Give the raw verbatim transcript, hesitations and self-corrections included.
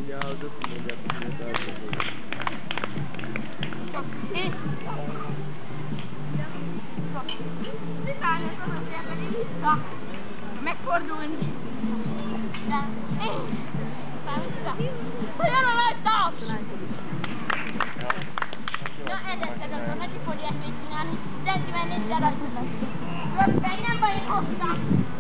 Cunyado, mondják, hogy eltartozol. Vitálni az az emberi vissza. Megfordulni. De én. Már vissza. Hogyan rajta? Na, ezzel szedem, neki fog ilyesmét csinálni. Senki mennék, de rajta. Röpfej, nem baj, én hoztam.